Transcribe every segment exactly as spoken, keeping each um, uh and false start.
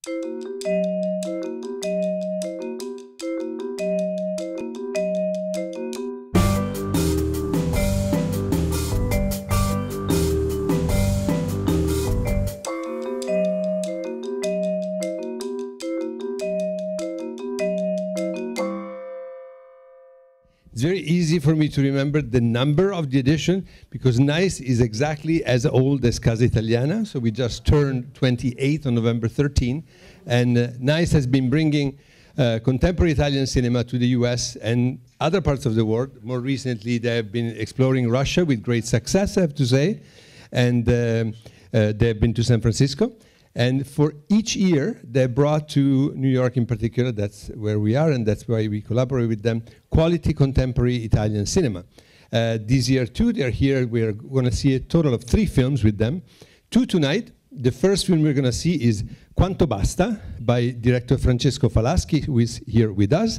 It's very easy for me to remember the number of the edition because NICE is exactly as old as Casa Italiana. So we just turned twenty-eight on November thirteenth. And uh, NICE has been bringing uh, contemporary Italian cinema to the U S and other parts of the world. More recently, they have been exploring Russia with great success, I have to say. And uh, uh, they have been to San Francisco. And for each year, they brought to New York in particular, that's where we are, and that's why we collaborate with them, quality contemporary Italian cinema. Uh, this year, too, they're here. We're going to see a total of three films with them. Two tonight. The first film we're going to see is Quanto Basta by director Francesco Falaschi, who is here with us.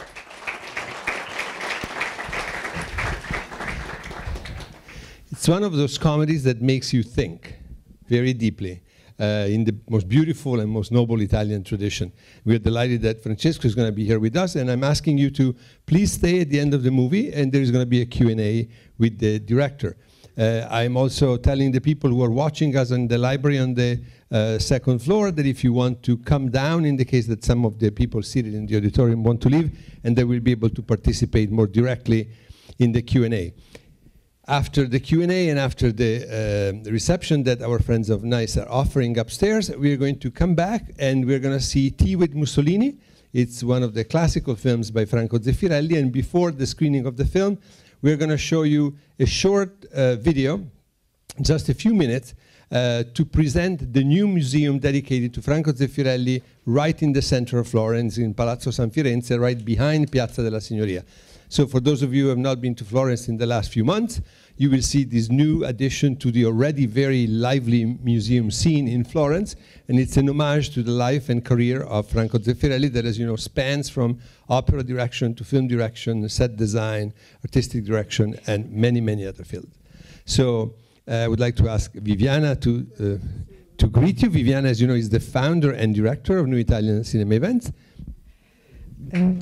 It's one of those comedies that makes you think very deeply. Uh, in the most beautiful and most noble Italian tradition. We are delighted that Francesco is going to be here with us, and I'm asking you to please stay at the end of the movie, and there is going to be a Q and A with the director. Uh, I'm also telling the people who are watching us in the library on the uh, second floor that if you want to come down in the case that some of the people seated in the auditorium want to leave, and they will be able to participate more directly in the Q and A. After the Q and A and after the uh, reception that our friends of NICE are offering upstairs, we are going to come back and we're going to see Tea with Mussolini. It's one of the classical films by Franco Zeffirelli, and before the screening of the film, we're going to show you a short uh, video, just a few minutes, uh, to present the new museum dedicated to Franco Zeffirelli right in the center of Florence, in Palazzo San Firenze, right behind Piazza della Signoria. So for those of you who have not been to Florence in the last few months, you will see this new addition to the already very lively museum scene in Florence, and it's an homage to the life and career of Franco Zeffirelli that, as you know, spans from opera direction to film direction, set design, artistic direction, and many, many other fields. So uh, I would like to ask Viviana to, uh, to greet you. Viviana, as you know, is the founder and director of New Italian Cinema Events. Um.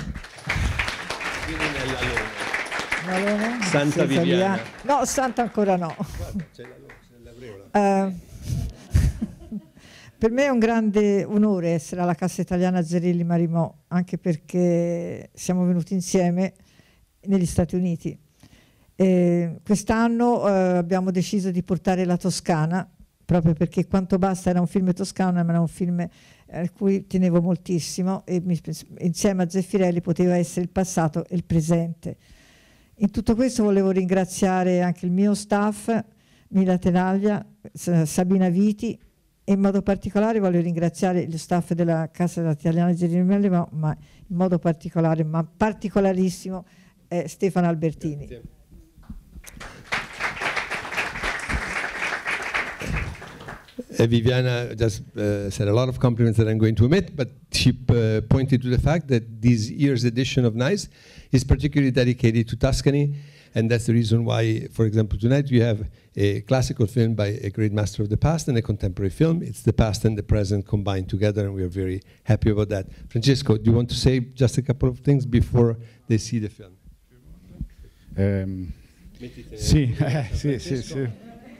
Santa Viviana. No, Santa ancora no. uh, per me è un grande onore essere alla Cassa Italiana Zerilli Marimò, anche perché siamo venuti insieme negli Stati Uniti. Eh, quest'anno uh, abbiamo deciso di portare la Toscana, proprio perché Quanto Basta era un film toscano, ma era un film a cui tenevo moltissimo, e mi, insieme a Zeffirelli poteva essere il passato e il presente. In tutto questo volevo ringraziare anche il mio staff, Mila Tenaglia, Sabina Viti, e in modo particolare voglio ringraziare lo staff della Cassa Italiana Zerilli, ma, ma in modo particolare, ma particolarissimo, eh, Stefano Albertini. Grazie. Uh, Viviana just uh, said a lot of compliments that I'm going to omit, but she uh, pointed to the fact that this year's edition of NICE is particularly dedicated to Tuscany, and that's the reason why, for example, tonight you have a classical film by a great master of the past and a contemporary film. It's the past and the present combined together, and we are very happy about that. Francesco, do you want to say just a couple of things before they see the film? Um, sì, eh, sì, sì, sì.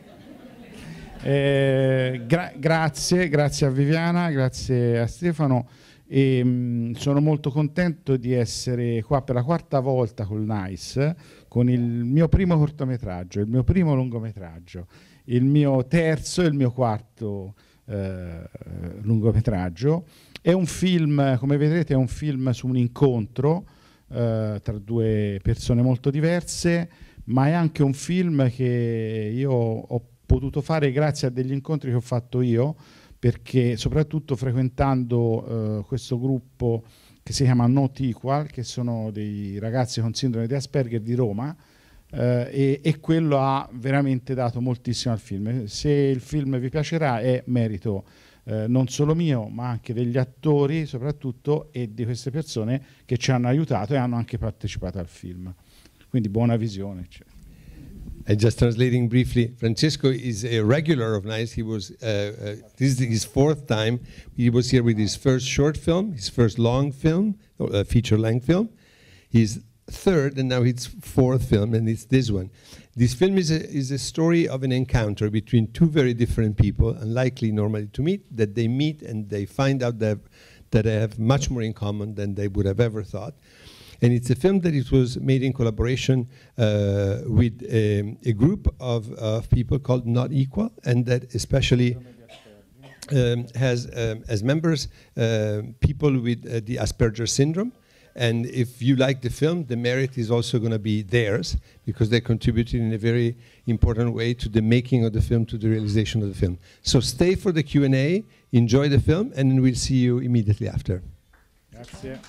Eh, gra grazie, grazie a Viviana, grazie a Stefano, e mh, sono molto contento di essere qua per la quarta volta col NICE, con il mio primo cortometraggio, il mio primo lungometraggio, il mio terzo e il mio quarto eh, lungometraggio. È un film, come vedrete, è un film su un incontro eh, tra due persone molto diverse, ma è anche un film che io ho potuto fare grazie a degli incontri che ho fatto io, perché soprattutto frequentando eh, questo gruppo che si chiama Not Equal, che sono dei ragazzi con sindrome di Asperger di Roma, eh, e, e quello ha veramente dato moltissimo al film. Se il film vi piacerà è merito eh, non solo mio, ma anche degli attori soprattutto, e di queste persone che ci hanno aiutato e hanno anche partecipato al film. Quindi buona visione. Cioè. And just translating briefly, Francesco is a regular of NICE. He was, uh, uh, this is his fourth time. He was here with his first short film, his first long film, uh, feature-length film. His third, and now his fourth film, and it's this one. This film is a, is a story of an encounter between two very different people, unlikely normally to meet, that they meet and they find out that, that they have much more in common than they would have ever thought. And it's a film that it was made in collaboration uh, with um, a group of, of people called Not Equal, and that especially um, has um, as members uh, people with uh, the Asperger syndrome. And if you like the film, the merit is also going to be theirs, because they contributed in a very important way to the making of the film, to the realization of the film. So stay for the Q and A, enjoy the film, and we'll see you immediately after. Grazie.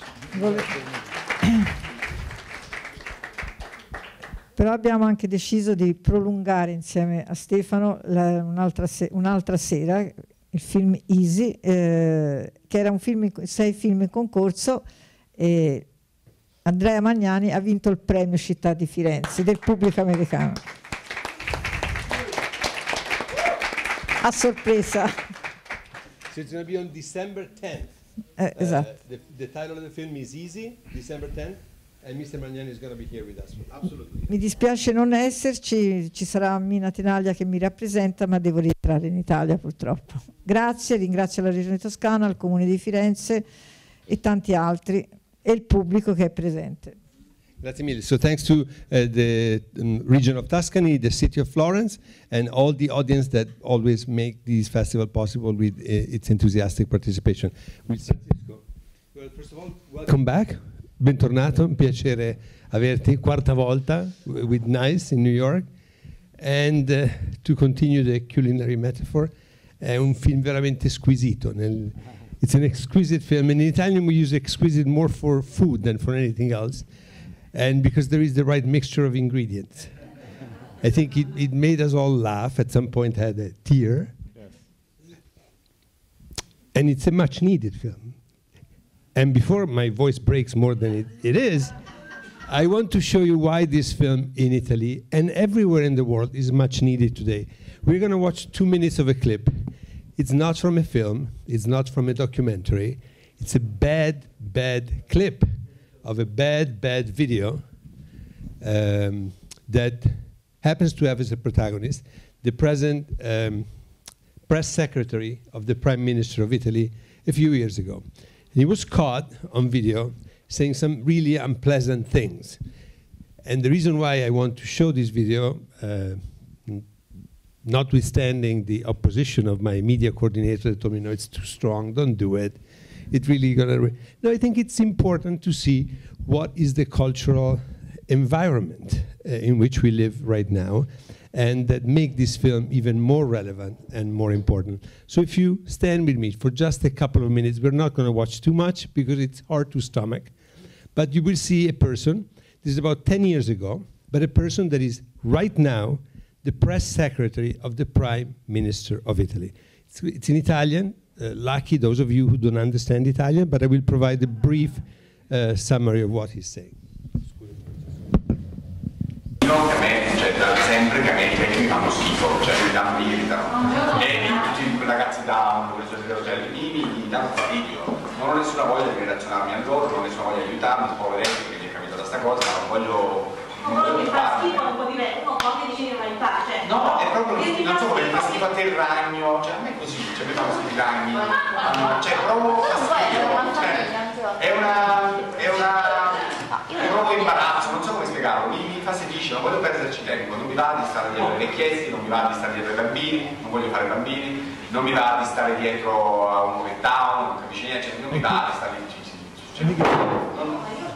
Però abbiamo anche deciso di prolungare insieme a Stefano un'altra se un'altra sera il film Easy, eh, che era un film in, sei film in concorso, e Andrea Magnani ha vinto il premio Città di Firenze del pubblico americano. A sorpresa. So it's going to be on December tenth. Eh, esatto. Uh, the, the title of the film is Easy, December tenth, and mister Magnani is going to be here with us. Absolutely. Mi dispiace non esserci, ci sarà Mina Tenaglia che mi rappresenta, ma devo rientrare in Italia purtroppo. Grazie, ringrazio la Regione Toscana, il Comune di Firenze e tanti altri, e il pubblico che è presente. Grazie mille. So thanks to uh, the um, region of Tuscany, the city of Florence, and all the audience that always make this festival possible with uh, its enthusiastic participation. With Francesco. Well, first of all, welcome back. Bentornato, un piacere averti, quarta volta with NICE in New York. And uh, to continue the culinary metaphor, è un film veramente squisito. Nel, it's an exquisite film. And in Italian we use exquisite more for food than for anything else. And because there is the right mixture of ingredients. I think it, it made us all laugh. At some point had a tear. Yes. And it's a much needed film. And before my voice breaks more than it, it is, I want to show you why this film in Italy and everywhere in the world is much needed today. We're going to watch two minutes of a clip. It's not from a film. It's not from a documentary. It's a bad, bad clip of a bad, bad video um, that happens to have as a protagonist the present um, press secretary of the Prime Minister of Italy a few years ago. And he was caught on video saying some really unpleasant things. And the reason why I want to show this video, uh, notwithstanding the opposition of my media coordinator that told me, no, it's too strong, don't do it. It really gonna. Re no, I think it's important to see what is the cultural environment uh, in which we live right now, and that make this film even more relevant and more important. So if you stand with me for just a couple of minutes, we're not going to watch too much because it's hard to stomach, but you will see a person. This is about ten years ago, but a person that is right now the press secretary of the Prime Minister of Italy. It's, it's in Italian. Uh, lucky those of you who don't understand Italian, but I will provide a brief uh, summary of what he's saying. No, che a me, cioè, da sempre che a me i vecchi mi fanno schifo, cioè mi danno, mi irritano. E tutti quei ragazzi down, cioè, mi, mi, mi danno fastidio. Non ho nessuna voglia di relazionarmi a loro, non ho nessuna voglia di aiutarmi, poveretti, perché mi è capita da sta cosa, ma non voglio. Ma quello mi fa schifo, non può dire, uno può anche dire la verità, cioè. No, è proprio, non so come mi fa schifo a te il ragno, cioè a me è così, cioè mi fanno schifo i ragni, cioè provo fastidio, cioè, è una, è una, è proprio imbarazzo, non so come spiegarlo, mi, mi infastidisce, non voglio perderci tempo, non mi va di stare dietro ai vecchietti, non mi va di stare dietro ai bambini, non voglio fare bambini, non mi va di stare dietro a un movettao, non capisci niente, cioè non mi va di stare lì, cioè, non,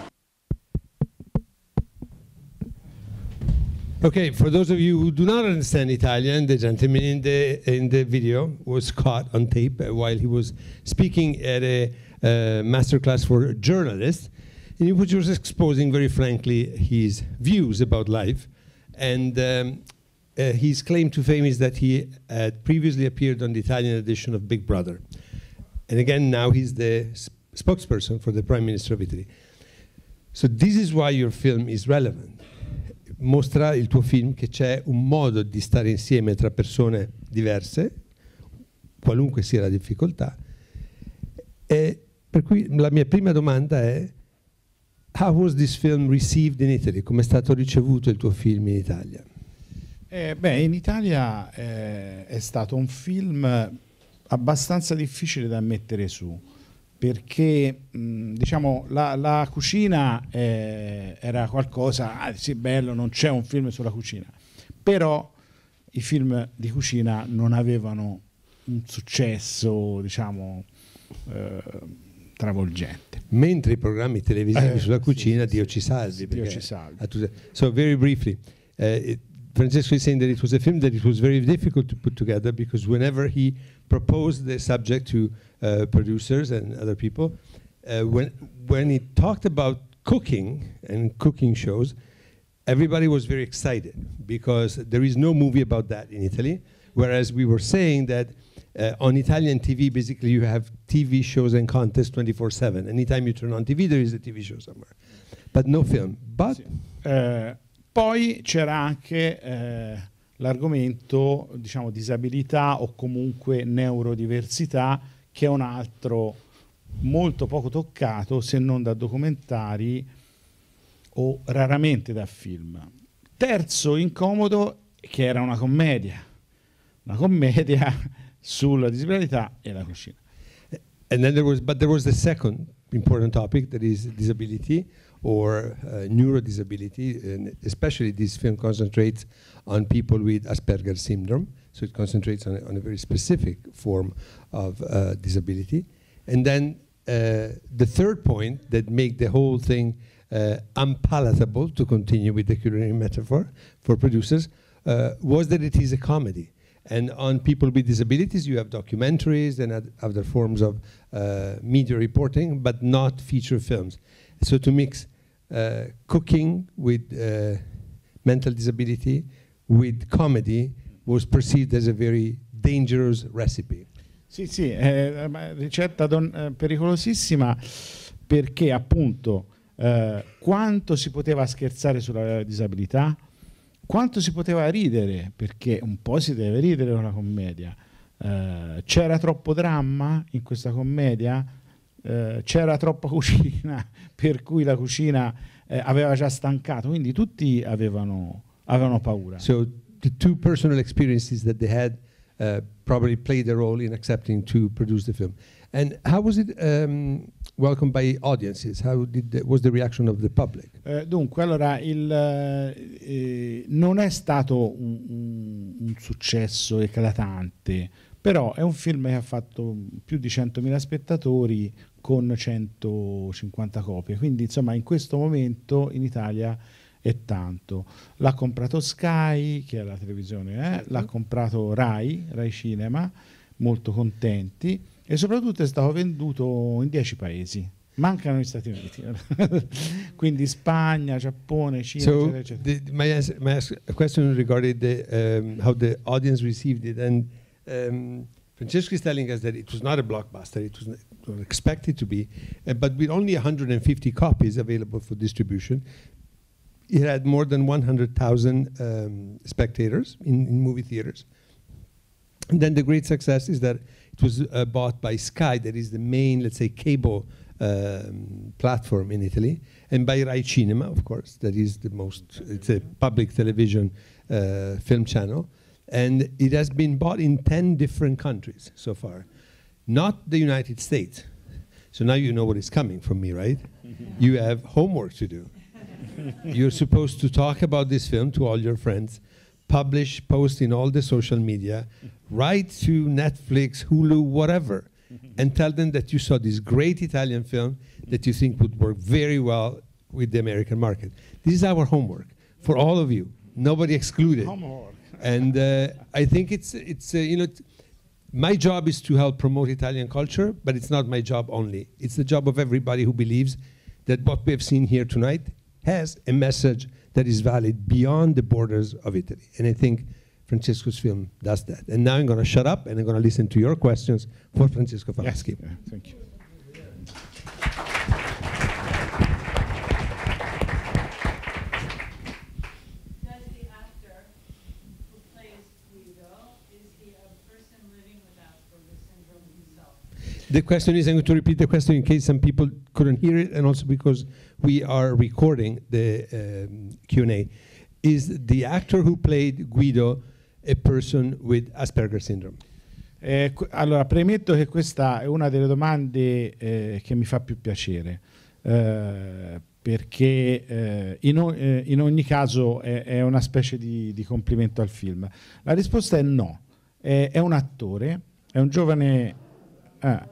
Okay, for those of you who do not understand Italian, the gentleman in the in the video was caught on tape while he was speaking at a uh, masterclass for journalists, and he was just exposing very frankly his views about life. And um, uh, his claim to fame is that he had previously appeared on the Italian edition of Big Brother, and again now he's the sp spokesperson for the Prime Minister of Italy. So this is why your film is relevant. mostra il tuo film che c'è un modo di stare insieme tra persone diverse, qualunque sia la difficoltà. E per cui la mia prima domanda è: how was this film received in Italy? Come è stato ricevuto il tuo film in Italia? Eh, beh, in Italia eh, è stato un film abbastanza difficile da mettere su, perché mh, diciamo la, la cucina eh, era qualcosa, ah, sì, bello, non c'è un film sulla cucina, però i film di cucina non avevano un successo, diciamo, eh, travolgente. Mentre i programmi televisivi eh, sulla cucina, sì, sì, Dio sì, ci salvi. sì, Dio ci salvi. So very briefly, uh, it, Francesco is saying that it was a film that it was very difficult to put together, because whenever he proposed the subject to uh, producers and other people, uh, when when he talked about cooking and cooking shows, everybody was very excited, because there is no movie about that in Italy. Whereas we were saying that uh, on Italian T V, basically you have T V shows and contests twenty-four seven. Anytime you turn on T V, there is a T V show somewhere, but no film. But Sì. Eh, poi c'era anche eh, l'argomento, diciamo, disabilità o comunque neurodiversità, che è un altro molto poco toccato, se non da documentari o raramente da film. Terzo incomodo, che era una commedia, una commedia sulla disabilità e la cucina. And then there was, but there was the second important topic, that is disability or uh, neurodisability, and especially this film concentrates on people with Asperger's syndrome, so it concentrates on a, on a very specific form of uh, disability. And then uh, the third point that make the whole thing uh, unpalatable, to continue with the culinary metaphor for producers, uh, was that it is a comedy. And on people with disabilities, you have documentaries and ad other forms of uh, media reporting, but not feature films. So to mix uh, cooking with uh, mental disability with comedy was perceived as a very dangerous recipe. Sì, sì, è una ricetta don, eh, pericolosissima, perché appunto eh, quanto si poteva scherzare sulla disabilità, quanto si poteva ridere, perché un po' si deve ridere con la commedia. Eh, c'era troppo dramma in questa commedia, eh, c'era troppa cucina, per cui la cucina eh, aveva già stancato, quindi tutti avevano, avevano paura. So the two personal experiences that they had uh, probably played a role in accepting to produce the film. And how was it um, welcomed by audiences? How did the, was the reaction of the public? Eh, dunque, allora, il, eh, non è stato un, un, un successo eclatante, però è un film che ha fatto più di centomila spettatori con centocinquanta copie, quindi insomma in questo momento in Italia è tanto. L'ha comprato Sky, che è la televisione, eh? L'ha comprato Rai, Rai Cinema, molto contenti, e soprattutto è stato venduto in dieci paesi. Mancano gli Stati Uniti, quindi Spagna, Giappone, Cina, so eccetera, eccetera. The, my, ask, my ask a question regarding the, um, how the audience received it, and um, Francesco is telling us that it was not a blockbuster, it was, it was expected to be, uh, but with only one hundred fifty copies available for distribution, it had more than one hundred thousand um, spectators in, in movie theaters. And then the great success is that it was uh, bought by Sky, that is the main, let's say, cable um, platform in Italy, and by Rai Cinema, of course, that is the most, it's a public television uh, film channel. And it has been bought in ten different countries so far, not the United States. So now you know what is coming from me, right? You have homework to do. You're supposed to talk about this film to all your friends, publish, post in all the social media, write to Netflix, Hulu, whatever, and tell them that you saw this great Italian film that you think would work very well with the American market. This is our homework for all of you, nobody excluded. Homework. And uh, I think it's, it's uh, you know, t my job is to help promote Italian culture, but it's not my job only. It's the job of everybody who believes that what we have seen here tonight has a message that is valid beyond the borders of Italy. And I think Francesco's film does that. And now I'm going to shut up and I'm going to listen to your questions for Francesco Falaschi. Yes. Yeah, thank you. The question is, I'm going to repeat the question in case some people couldn't hear it, and also because we are recording the um, Q and A. Is the actor who played Guido a person with Asperger syndrome? Eh, allora, premetto che questa è una delle domande eh, che mi fa più piacere, eh, perché eh, in, o- eh, in ogni caso è, è una specie di, di complimento al film. La risposta è no, è, è un attore, è un giovane... ah,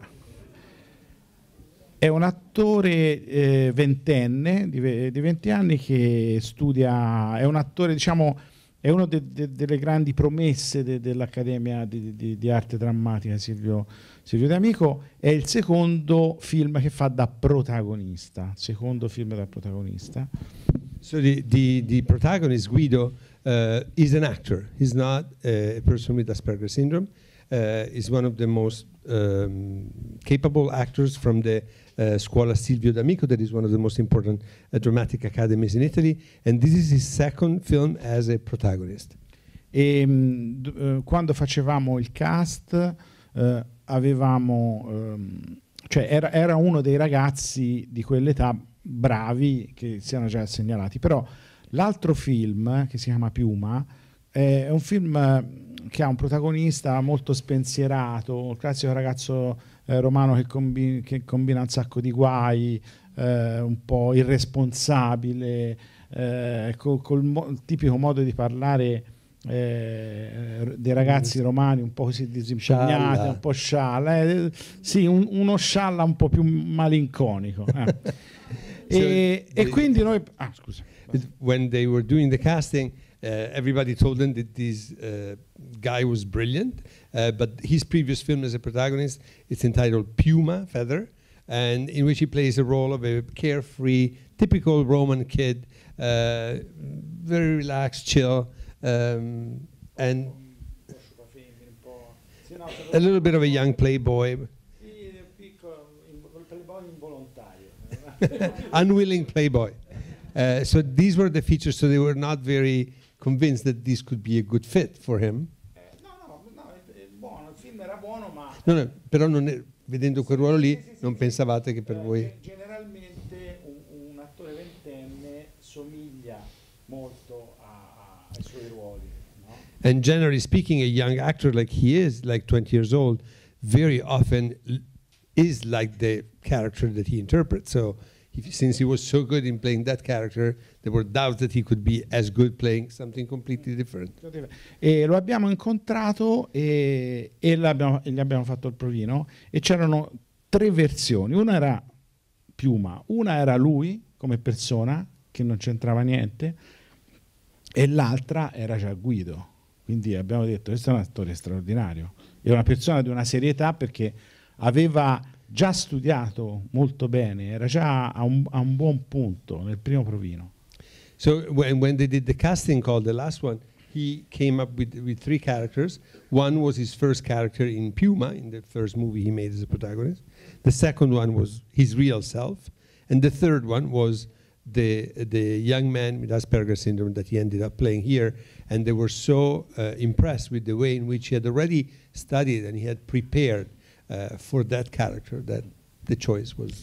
È un attore eh, ventenne, di, ve- di venti anni, che studia, è un attore, diciamo, è una de- de- delle grandi promesse de- dell'Accademia di, di- di Arte Drammatica Silvio, Silvio D'Amico. È il secondo film che fa da protagonista, secondo film da protagonista. So the, the, the protagonist, Guido, uh, is an actor. He's not uh, a person with Asperger syndrome. Uh, he's one of the most um, capable actors from the uh, Scuola Silvio D'Amico, that is one of the most important uh, dramatic academies in Italy. And this is his second film as a protagonist. E mh, d- eh, quando facevamo il cast eh, avevamo ehm, cioè era, era uno dei ragazzi di quell'età bravi che si erano già segnalati, però l'altro film, che si chiama Piuma, è un film eh, che ha un protagonista molto spensierato, il classico ragazzo eh, romano che, combi- che combina un sacco di guai, eh, un po' irresponsabile, eh, col, col mo- il tipico modo di parlare eh, dei ragazzi romani, un po' così disimpegnati, Scialla. un po' scialla, eh, sì, un- uno scialla un po' più malinconico. eh. e, So e the- quindi noi... Ah, scusa. When they were doing the casting, uh, everybody told them that this uh, guy was brilliant, uh, but his previous film as a protagonist, it's entitled Puma, Feather, and in which he plays the role of a carefree, typical Roman kid, uh, very relaxed, chill, um, and a little bit of a young playboy, unwilling playboy. Uh, so these were the features, so they were not very convinced that this could be a good fit for him. No, no, no, è buono, il film era buono, ma... No, no, però non è- vedendo quel ruolo lì non pensavate che per Eh, voi... ge- generalmente un, un attore ventenne somiglia molto a- a- ai suoi ruoli, no? And generally speaking, a young actor like he is, like twenty years old, very often l- is like the character that he interprets. So if, since he was so good in playing that character, there were doubts that he could be as good playing something completely different. E lo abbiamo incontrato e, e l'abbiamo- e gli abbiamo fatto il provino, e c'erano tre versioni. Una era Piuma, una era lui come persona, che non c'entrava niente, e l'altra era già Guido. Quindi abbiamo detto: questo è un attore straordinario, è una persona di una serietà, perché aveva già studiato molto bene, era già a un, a un buon punto nel primo provino. So when, when they did the casting call, the last one, he came up with, with three characters. One was his first character in Puma, in the first movie he made as a protagonist. The second one was his real self. And the third one was the, the young man with Asperger syndrome that he ended up playing here. And they were so uh, impressed with the way in which he had already studied and he had prepared uh, for that character that the choice was.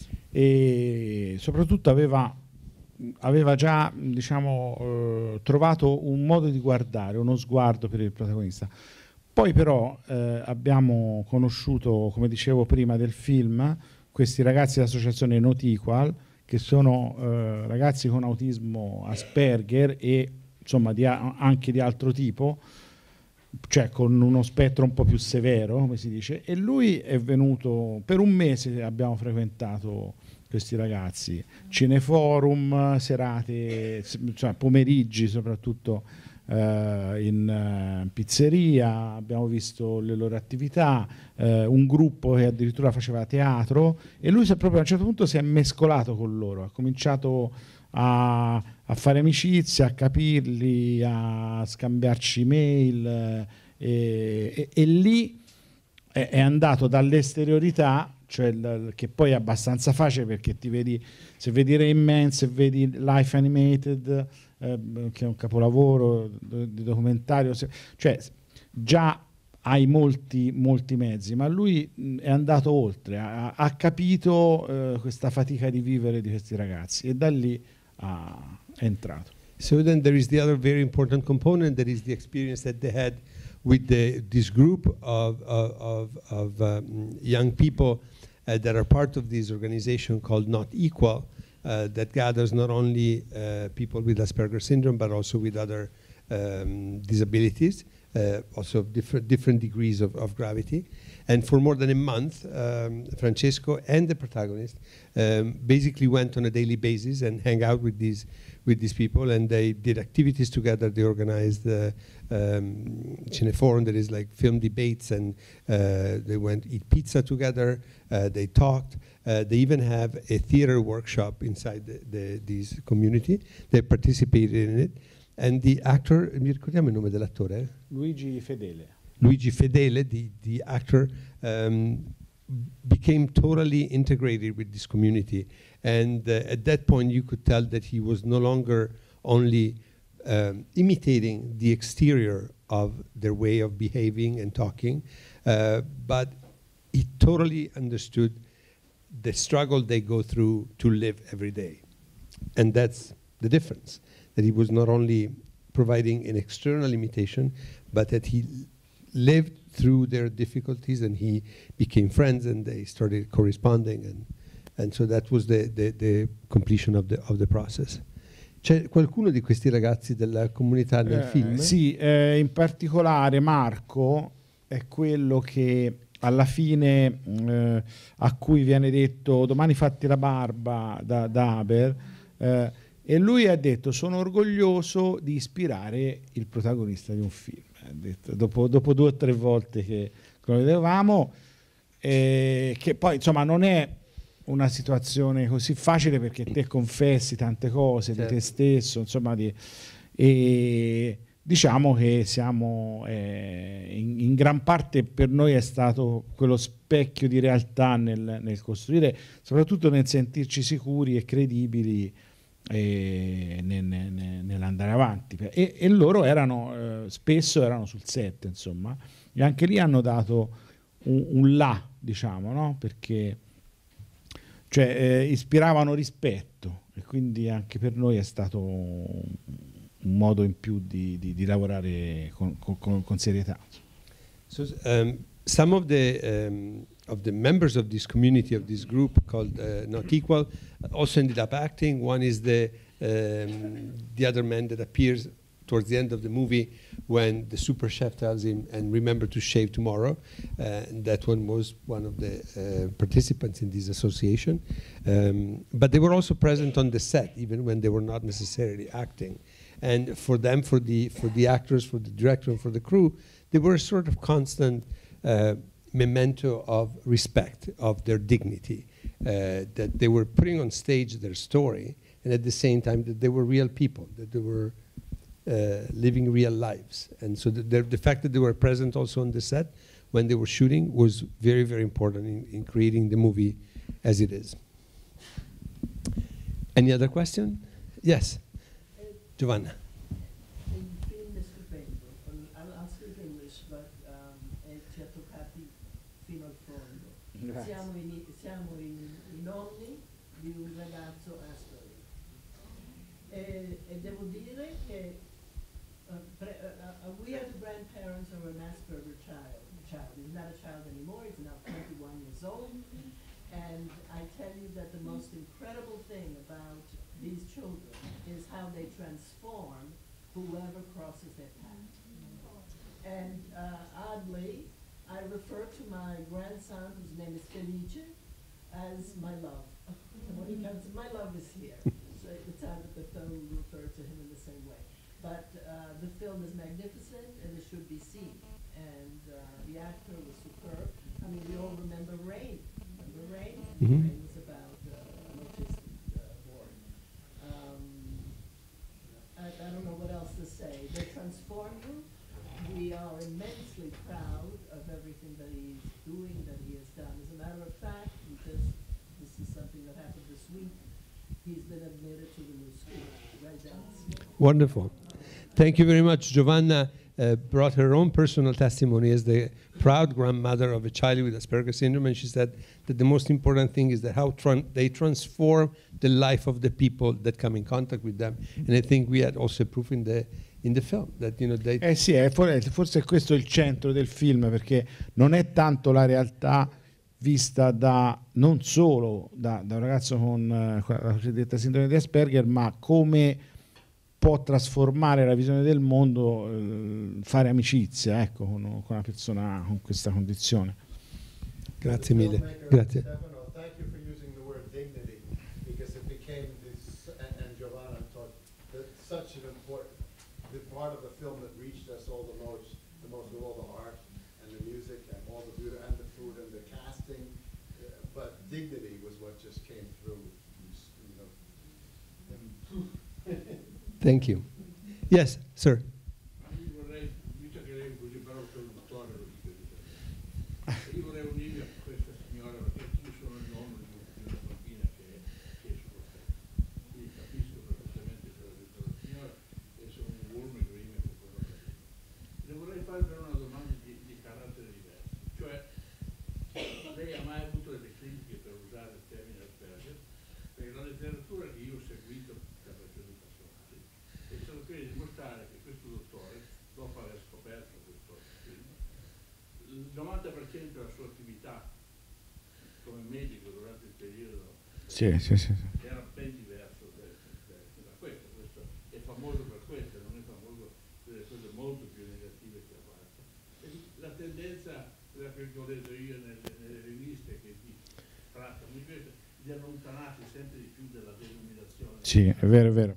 E soprattutto aveva, aveva già, diciamo, eh, trovato un modo di guardare, uno sguardo per il protagonista. Poi però eh, abbiamo conosciuto, come dicevo prima del film, questi ragazzi dell'associazione Not Equal, che sono eh, ragazzi con autismo Asperger e insomma di a- anche di altro tipo, cioè con uno spettro un po' più severo, come si dice, e lui è venuto per un mese. Abbiamo frequentato questi ragazzi, cineforum, serate, s- cioè pomeriggi soprattutto eh, in eh, pizzeria, abbiamo visto le loro attività, eh, un gruppo che addirittura faceva teatro, e lui si è proprio a un certo punto si è mescolato con loro, ha cominciato a, a fare amicizia, a capirli, a scambiarci mail, eh, e, e- e lì è, è andato dall'esteriorità, cioè il- che poi è abbastanza facile, perché ti vedi, se vedi Rain Man, se vedi Life Animated, eh, che è un capolavoro do- di documentario, se- cioè già hai molti, molti mezzi, ma lui mh, è andato oltre, ha, ha capito uh, questa fatica di vivere di questi ragazzi e da lì ha, è entrato. So then there is the other very important component, that is the experience that they had with the, this group of, of, of, of um, young people uh, that are part of this organization called Not Equal, uh, that gathers not only uh, people with Asperger's syndrome, but also with other um, disabilities, uh, also different, different degrees of, of gravity. And for more than a month, um, Francesco and the protagonist um, basically went on a daily basis and hang out with these with these people, and they did activities together. They organized the um, Cineforum, that is like film debates, and uh, they went eat pizza together. Uh, they talked. Uh, they even have a theater workshop inside the, the, this community. They participated in it. And the actor, mi ricordiamo il nome dell'attore? Luigi Fedele. Luigi Fedele, the, the actor, um, became totally integrated with this community. And uh, at that point, you could tell that he was no longer only um, imitating the exterior of their way of behaving and talking, uh, but he totally understood the struggle they go through to live every day. And that's the difference, that he was not only providing an external imitation, but that he lived through their difficulties, and he became friends, and they started corresponding, and and so that was the, the, the completion of the, of the process. C'è qualcuno di questi ragazzi della comunità nel eh, film? Sì, eh, in particolare Marco è quello che alla fine eh, a cui viene detto domani fatti la barba da, da Aber, eh, e lui ha detto sono orgoglioso di ispirare il protagonista di un film. Ha detto, dopo, dopo due o tre volte che lo vedevamo, eh, che poi insomma non è una situazione così facile, perché te confessi tante cose, certo, di te stesso, insomma, di, e diciamo che siamo eh, in, in gran parte per noi è stato quello specchio di realtà nel, nel costruire, soprattutto nel sentirci sicuri e credibili eh, nel, nel, nell'andare avanti, e, e loro erano eh, spesso erano sul set, insomma, e anche lì hanno dato un, un là, diciamo, no? Perché cioè eh, ispiravano rispetto, e quindi anche per noi è stato un modo in più di, di, di lavorare con, con, con serietà. So um, some of the um, of the members of this community, of this group called uh, Not Equal, also ended up acting. One is the um, the other man that appears towards the end of the movie when the super chef tells him, and remember to shave tomorrow. Uh, and that one was one of the uh, participants in this association. Um, but they were also present on the set, even when they were not necessarily acting. And for them, for the, for the actors, for the director, and for the crew, they were a sort of constant uh, memento of respect, of their dignity, uh, that they were putting on stage their story, and at the same time that they were real people, that they were Uh, living real lives. And so the, the, the fact that they were present also on the set when they were shooting was very, very important in, in creating the movie as it is. Any other question? Yes, Giovanna. Il film è stupendo. I'll speak English, but um, ci ha toccati fino al fondo. Siamo, in, siamo in, i nonni di un ragazzo Asperger. E, e devo dire che Uh, pre, uh, uh, we are the grandparents of an Asperger child. child. He's not a child anymore, he's now twenty-one years old. And I tell you that the most incredible thing about these children is how they transform whoever crosses their path. And uh, oddly, I refer to my grandson, whose name is Felice, as my love. And when he comes, my love is here. So at the time that the film referred to him in the same way. But uh, the film is magnificent, and it should be seen. And uh, the actor was superb. I mean, we all remember Rain. Remember Rain? Mm-hmm. Rain was about uh, an autistic uh, boy. Um, I, I don't know what else to say. They transform you. We are immensely proud of everything that he's doing, that he has done. As a matter of fact, we just, this is something that happened this week. He's been admitted to the new school, right down the school. Wonderful. Thank you very much, Giovanna. uh, brought her own personal testimony as the proud grandmother of a child with Asperger's syndrome, and she said that the most important thing is that how tran they transform the life of the people that come in contact with them. And I think we had also proof in the in the film that, you know, they eh sì, è, forse questo è il centro del film, perché non è tanto la realtà vista da non solo da, da un ragazzo con uh, la cosiddetta sindrome di Asperger, ma come può trasformare la visione del mondo, eh, fare amicizia, ecco, con, con una persona con questa condizione. Grazie mille. Grazie. Stefano, thank you for using the word dignity, because it became this, and, and Giovanna taught that such an important the part of the film that reached us all the most, the most with all the art and the music and all the beauty and the food and the casting, uh, but dignity was what just came through, you know. Thank you. Yes, sir. Io vorrei, visto che lei è così bravo per un dottore, lo dico di te. Io vorrei unirmi a questa signora, perché io sono il nonno di una bambina che, che è sofferta. Quindi capisco perfettamente quello che ha detto la signora e sono un uomo e grime per quello che ha detto. Le vorrei fare però una domanda di, di carattere diverso. Cioè, lei ha mai avuto delle critiche, per usare il termine Asperger? Perché la letteratura che io ho seguito per ragioni personali è stato quello di dimostrare che questo dottore, dopo aver scoperto questo film, il novanta per cento della sua attività come medico durante il periodo Sì, sì, sì, sì. era ben diverso da, da, da questo. Questo è famoso per questo, non è famoso per le cose molto più negative che ha fatto. E la tendenza, quella che ho detto io nelle, nelle riviste che di, trattano di questo, di allontanarsi sempre di più dalla denominazione. Sì, è vero, è vero.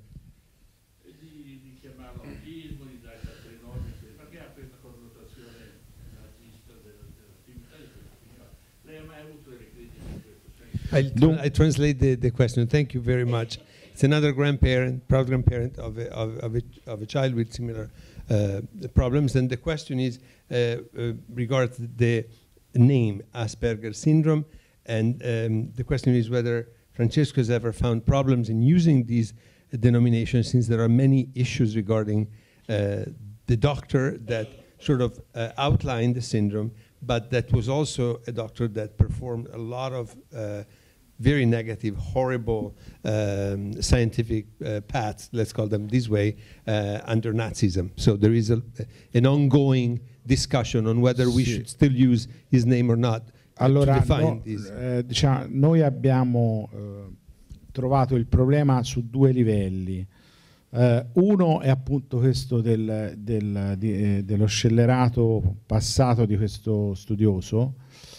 Di, di chiamarlo autismo, di dare altre norme, perché ha questa connotazione nazista dell'attività di questo signore. Lei ha mai avuto delle critiche in questo senso? I, tra I translate the, the question. Thank you very much. It's another grandparent, proud grandparent of a, of, of a, of a child with similar uh, problems. And the question is uh, uh, regards the name Asperger syndrome. And um, the question is whether Francesco has ever found problems in using these denominations, since there are many issues regarding uh, the doctor that sort of uh, outlined the syndrome, but that was also a doctor that performed a lot of uh, very negative, horrible um, scientific uh, paths, let's call them this way, uh, under Nazism. So there is a, an ongoing discussion on whether we Sì. should still use his name or not. Allora, to define no, this. eh, diciamo, noi abbiamo eh, trovato il problema su due livelli. Uh, uno è appunto questo del, del, di, eh, dello scellerato passato di questo studioso,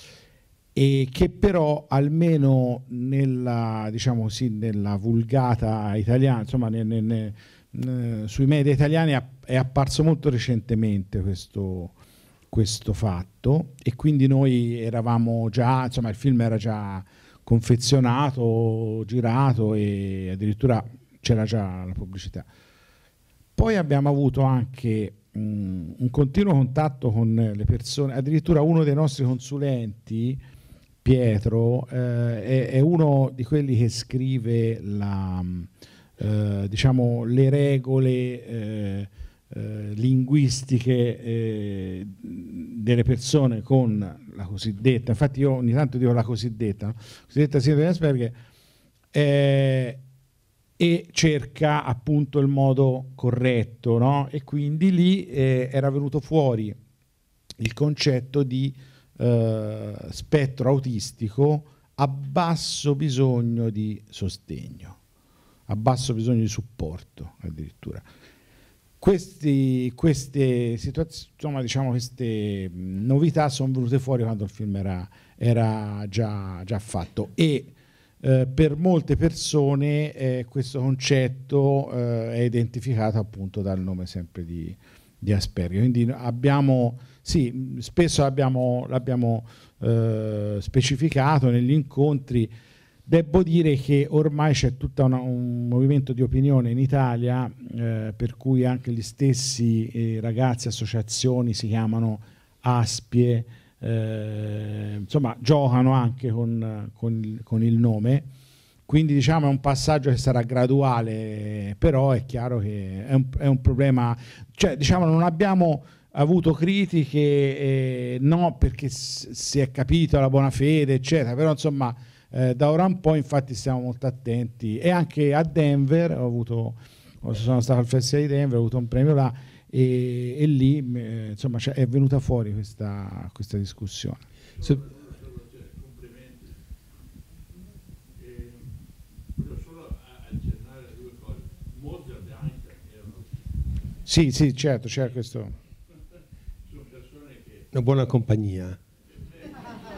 e che però almeno nella, diciamo così, nella vulgata italiana, insomma ne, ne, ne, ne, sui media italiani è apparso molto recentemente questo, questo fatto, e quindi noi eravamo già, insomma il film era già confezionato, girato e addirittura c'era già la pubblicità. Poi abbiamo avuto anche um, un continuo contatto con le persone, addirittura uno dei nostri consulenti, Pietro, eh, è, è uno di quelli che scrive la, eh, diciamo, le regole eh, eh, linguistiche eh, delle persone con la cosiddetta, infatti io ogni tanto dico la cosiddetta, no? cosiddetta sindrome di Asperger, eh, e cerca appunto il modo corretto, no? E quindi lì eh, era venuto fuori il concetto di eh, spettro autistico a basso bisogno di sostegno, a basso bisogno di supporto addirittura. Questi, queste situazioni, insomma, diciamo, queste novità sono venute fuori quando il film era, era già, già fatto, e Eh, per molte persone eh, questo concetto eh, è identificato appunto dal nome sempre di, di Asperger. Quindi abbiamo, sì, spesso abbiamo, l'abbiamo eh, specificato negli incontri. Devo dire che ormai c'è tutto un movimento di opinione in Italia eh, per cui anche gli stessi eh, ragazzi, associazioni si chiamano Aspie, Eh, insomma giocano anche con, con, il, con il nome, quindi diciamo è un passaggio che sarà graduale, però è chiaro che è un, è un problema, cioè diciamo non abbiamo avuto critiche, eh, no perché s- si è capito la buona fede eccetera, però insomma eh, da ora in poi infatti stiamo molto attenti, e anche a Denver ho avuto, sono stato al Festival di Denver, ho avuto un premio là e, e lì eh, insomma cioè, è venuta fuori questa, questa discussione. So, Complimenti. Eh, voglio solo accennare a due cose. Mozart e Einstein erano Sì, sì, certo, c'è questo. sono persone che una buona compagnia. hanno,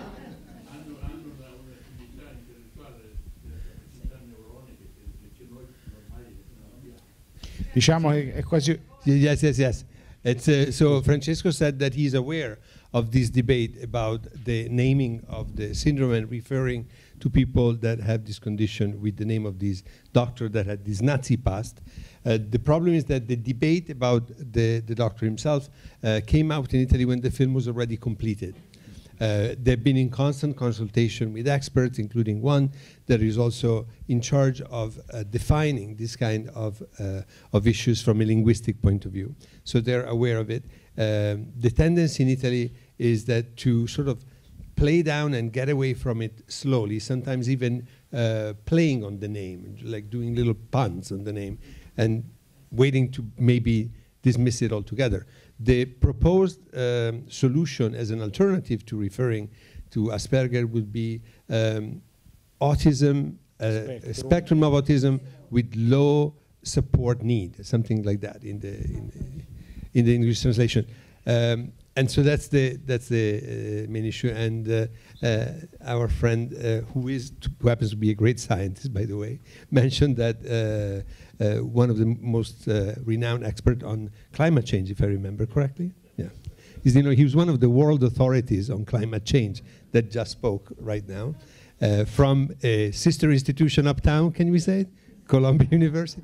hanno una, un'attività intellettuale, una capacità neuronica che, che noi normali non abbiamo. Diciamo che è quasi. Yes, yes, yes. It's, uh, so Francesco said that he's aware of this debate about the naming of the syndrome and referring to people that have this condition with the name of this doctor that had this Nazi past. Uh, the problem is that the debate about the, the doctor himself uh, came out in Italy when the film was already completed. Uh, they've been in constant consultation with experts, including one that is also in charge of uh, defining this kind of, uh, of issues from a linguistic point of view. So they're aware of it. Um, the tendency in Italy is that to sort of play down and get away from it slowly, sometimes even uh, playing on the name, like doing little puns on the name, and waiting to maybe dismiss it altogether. The proposed um, solution as an alternative to referring to Asperger would be um, autism, uh, Spectrum. a spectrum of autism with low support need, something like that in the in the, in the English translation. Um, and so that's the that's the uh, main issue. And uh, uh, our friend, uh, who is who happens to be a great scientist, by the way, mentioned that. Uh, Uh, one of the m- most uh, renowned expert on climate change, if I remember correctly. Yeah, he's, you know, he was one of the world authorities on climate change that just spoke right now, uh, from a sister institution uptown. Can we say it? Columbia University.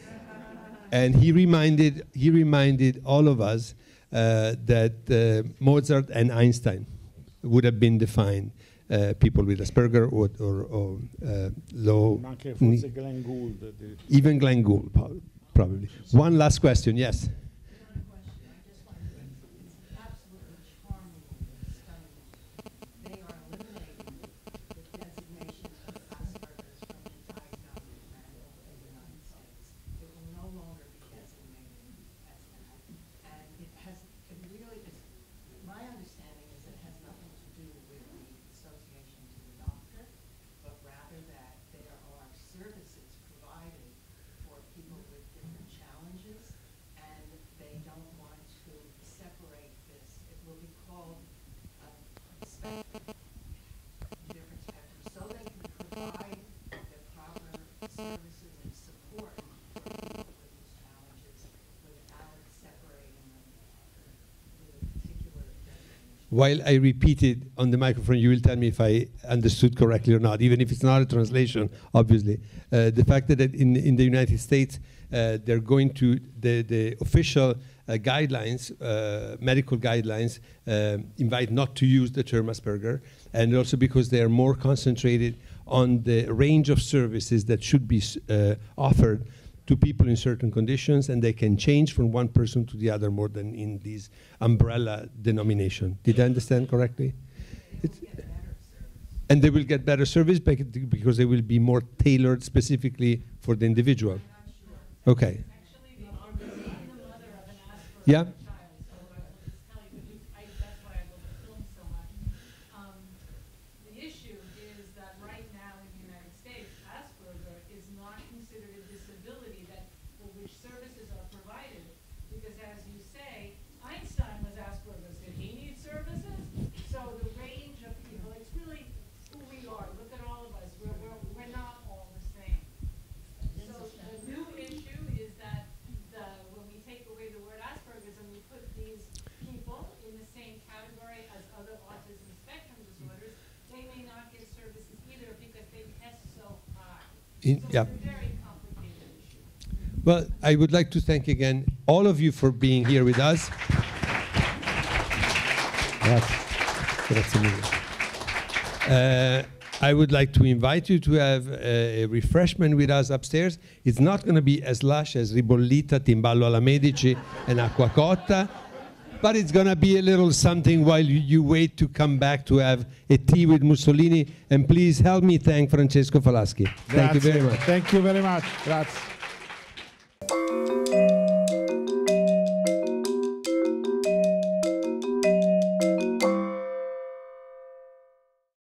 And he reminded he reminded all of us uh, that uh, Mozart and Einstein would have been defined. Uh, people with Asperger or, or, or uh, low, Anche ni- forse Glenn Gould. addirittura. even Glenn Gould, po- probably. One last question, yes. One question, I just want to say, it's absolutely charming and stunning. They are eliminating the designation of Asperger's from the entire government manual in the United States. It will no longer be designated as that. And it has, it really, it's, my understanding is it has nothing to do with the association to the doctor, but rather that there are services provided for people with different challenges, and they don't want to separate this. It will be called a spectrum, different spectrum, so they can provide the proper services and support for people with these challenges without separating them with a particular designation. While I repeat it on the microphone, you will tell me if I understood correctly or not, even if it's not a translation, obviously. Uh, the fact that in, in the United States, uh, they're going to, the, the official uh, guidelines, uh, medical guidelines, uh, invite not to use the term Asperger, and also because they are more concentrated on the range of services that should be s- uh, offered to people in certain conditions, and they can change from one person to the other more than in this umbrella denomination. Did I understand correctly? It's- and they will get better service bec- because they will be more tailored specifically for the individual. Okay. Actually, the, I'm the mother of an Asperger Yeah. child, so I will just tell you, because I, that's why I love the film so much. Um, the issue is that right now in the United States, Asperger is not considered a disability that, for which services are provided, because as you say, Einstein was Asperger's. Did he need services? So the range of people, it's really who we are. Look at all of us. We're, we're, we're not all the same. So the new issue is that the, when we take away the word Asperger's and we put these people in the same category as other autism spectrum disorders, they may not get services either because they test so high. In- So yeah. it's a very complicated issue. Well, I would like to thank again all of you for being here with us. Grazie. Grazie mille. Uh, I would like to invite you to have a, a refreshment with us upstairs. It's not going to be as lush as Ribollita, Timballo alla Medici, and Acqua Cotta, but it's going to be a little something while you, you wait to come back to have a tea with Mussolini. And please help me thank Francesco Falaschi. Thank you very much. Thank you very much. Grazie.